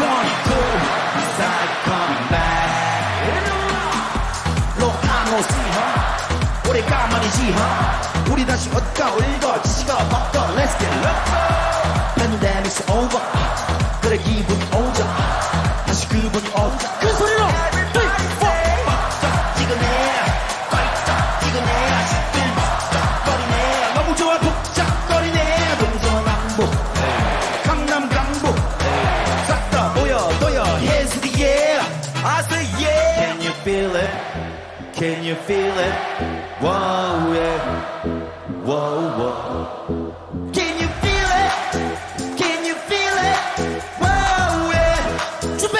Side coming back. Long time no see, huh? 오래간만이지, huh? 우리 다시 얻가 올거 지지가 바꿔. Let's get loco. Pandemic's over. 그래 기분이 오자. 다시 그분이 오자. 큰 소리로. 3, 4. 찍어내. 꽉 찍어내. 아직들 거리네. 너무 좋아 복잡거리네. 동서남북. 강남 강북. 싹 다 모여둬요. Hands to the air. I say yeah. Can you feel it? Can you feel it? Whoa, yeah. Whoa, whoa. Can you feel it? Can you feel it? Whoa, yeah. 준비!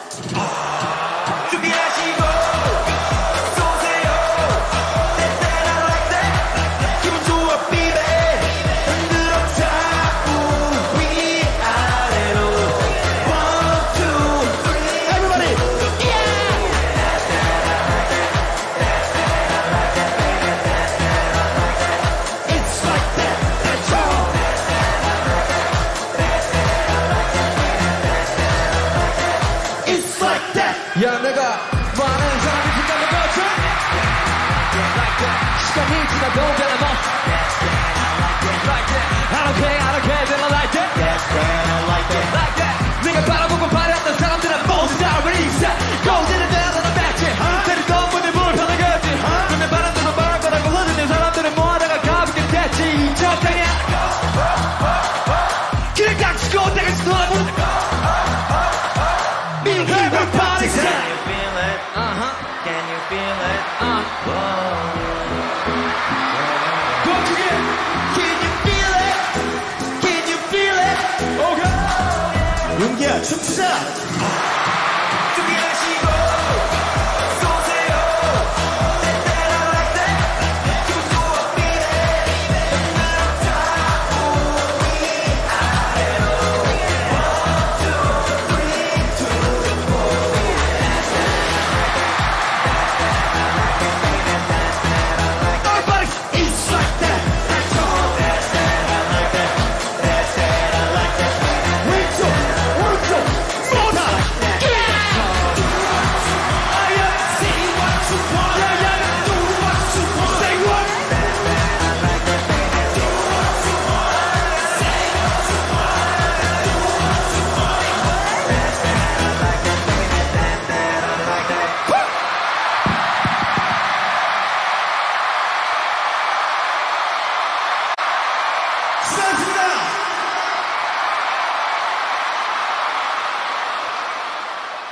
준비하시고 쏘세요. That I like that. 기분 좋아, baby. 흔들어 자 위아래로. 1, 2, 3. Everybody. 야 내가 많은 사람이 지나는 거죠 시간이 지나도 변함없 I don't care, then I like that like that 내가 바라보고 바랬던 사람들은 모두 다 reset Golden and down on the back end 때리던 문을 불편하겠지 눈에 바람들은 말할 거라고 흘리는 사람들은 뭐하다가 가볍게 됐지 적당해 그래 닥치고 내가 지도하고 Everybody say Can you feel it? Can you feel it? Go again. Can you feel it? Can you feel it? Okay. 용기야 춤추자.